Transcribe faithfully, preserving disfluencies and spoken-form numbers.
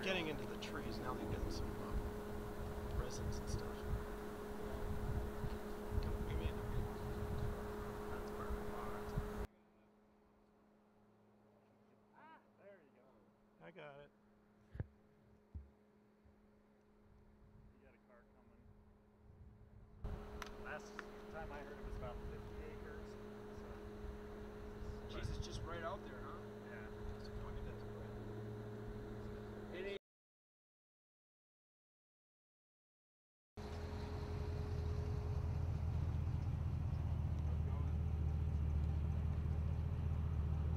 getting into the trees. Now they're getting some uh, resins and stuff. We made them. That's perfect. Ah, there you go. I got it. You got a car coming. Last time I heard it was about fifty.